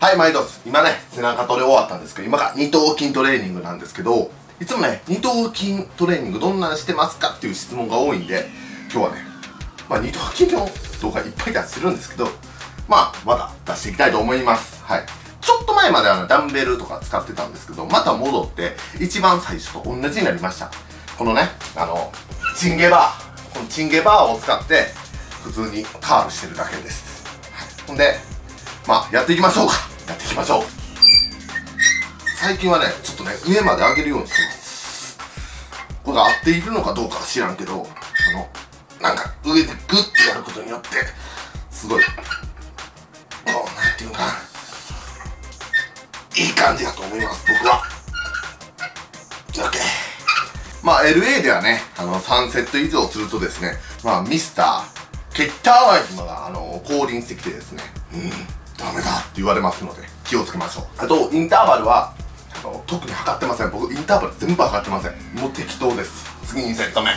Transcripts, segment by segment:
はい、毎度です。今ね、背中トレ終わったんですけど、今から二頭筋トレーニングなんですけど、いつもね、二頭筋トレーニングどんなのしてますかっていう質問が多いんで、今日はね、二頭筋の動画いっぱい出してるんですけど、まだ出していきたいと思います。はい。ちょっと前までダンベルとか使ってたんですけど、また戻って、一番最初と同じになりました。このね、チンゲバー。このチンゲバーを使って、普通にカールしてるだけです。はい。ほんで、やっていきましょうか。やっていきましょう。最近はね、ちょっとね、上まで上げるようにしてます。これが合っているのかどうかは知らんけど、なんか上でグッてやることによって、すごい、なんていうかな、いい感じだと思います、僕は。OK。LA ではね、3セット以上するとですね、ミスター、ケッターワイズが、降臨してきてですね、ダメだって言われますので、気をつけましょう。あと、インターバルは、特に測ってません。僕、インターバル全部測ってません。もう適当です。次2セット目。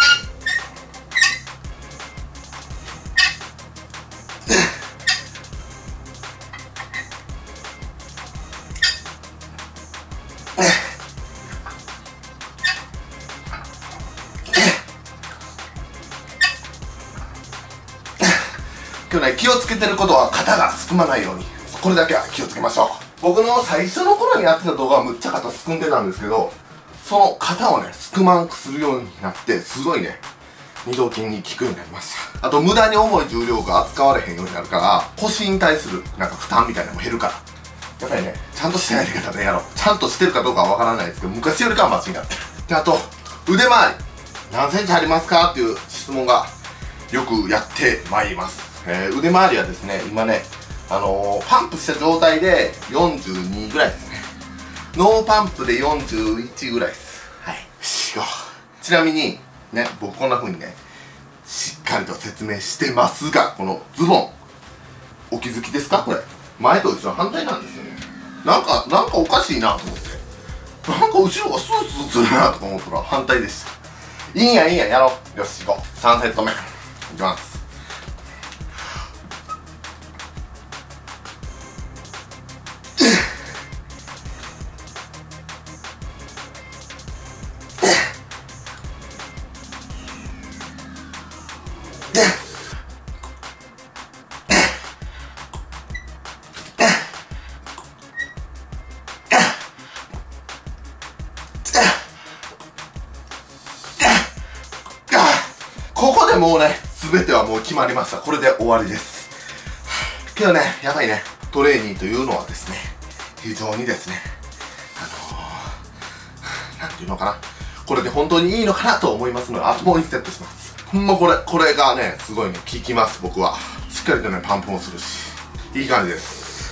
今日ね、気をつけてることは肩がすくまないように。これだけは気をつけましょう。僕の最初の頃にやってた動画はむっちゃ肩すくんでたんですけど、その肩をね、すくまんくするようになって、すごいね、二頭筋に効くようになりました。あと、無駄に重い重量が扱われへんようになるから、腰に対するなんか負担みたいなのも減るから。やっぱりね、ちゃんとしたやり方でやろう。ちゃんとしてるかどうかはわからないですけど、昔よりかはマシになってる。で、あと、腕回り。何センチありますかっていう質問がよくやってまいります。腕回りはですね、今ね、パンプした状態で42ぐらいですね。ノーパンプで41ぐらいです。はい。ちなみに、ね、僕こんな風にね、しっかりと説明してますが、このズボン、お気づきですかこれ。前と後ろ反対なんですよね。なんかおかしいなと思って。なんか後ろがスースーするなとか思ったら反対でした。いいんや、やろう。よし、行こう。3セット目。いきます。ここでもうね、全てはもう決まりました。これで終わりです。けどね、やばいね、トレーニーというのはですね、非常にですね、なんていうのかな、これで本当にいいのかなと思いますので、あともう1セットします。ほんまこれがね、すごいね、効きます、僕は。しっかりとね、パンプもするし、いい感じです。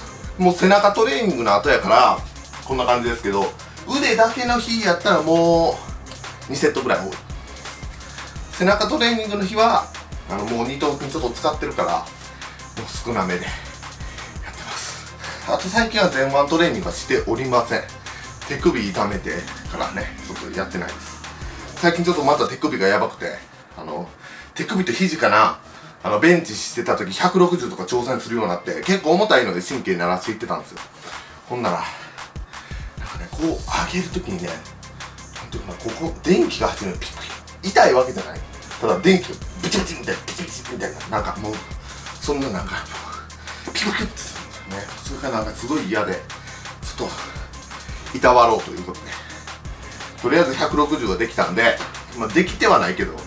もう背中トレーニングの後やから、こんな感じですけど、腕だけの日やったらもう、2セットぐらい多い。背中トレーニングの日はもう二頭筋ちょっと使ってるからもう少なめでやってます。あと最近は前腕トレーニングはしておりません。手首痛めてからねちょっとやってないです。最近ちょっとまた手首がやばくて手首と肘かなベンチしてた時160とか挑戦するようになって結構重たいので神経鳴らしていってたんですよ。ほんならなんかねこう上げる時にねなんていうかな、ここ電気が走るのピッピッ痛いわけじゃない。ただ電気がブチブチみたいなピチピチみたいななんかもうそんななんかピクピクってするんですよね。それからなんかすごい嫌でちょっといたわろうということでとりあえず160ができたんでできてはないけど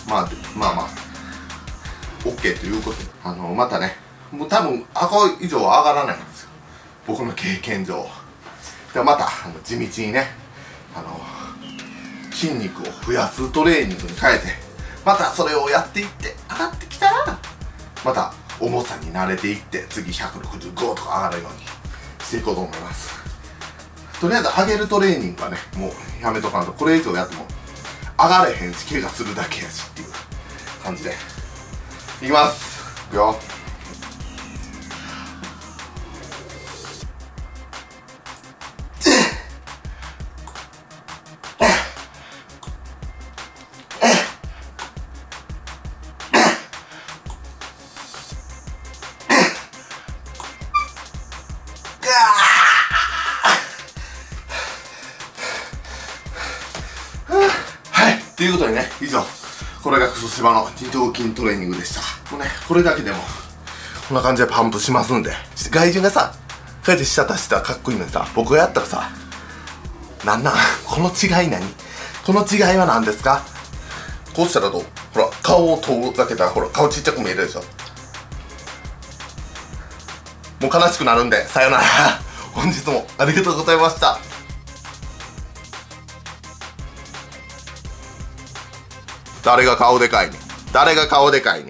OK ということでまたねもう多分顎以上は上がらないんですよ僕の経験上。ではまた地道にね筋肉を増やすトレーニングに変えてまたそれをやっていって上がってきたらまた重さに慣れていって次165とか上がるようにしていこうと思います。とりあえず上げるトレーニングはねもうやめとかんとこれ以上やっても上がれへんし怪我するだけやしっていう感じでいきます。いくよ。 はい、ということでね、以上、これがクソシバの二頭筋トレーニングでした。もうね、これだけでもこんな感じでパンプしますんで、外人がさ、こうやって下足したらかっこいいのにさ、僕がやったらさ、なんこの違い何？この違いは何ですか？こうしたらどう？ほら、顔を遠ざけたら、ほら、顔ちっちゃく見えるでしょ。もう悲しくなるんで、さよなら。本日もありがとうございました。誰が顔でかいねん。誰が顔でかいねん。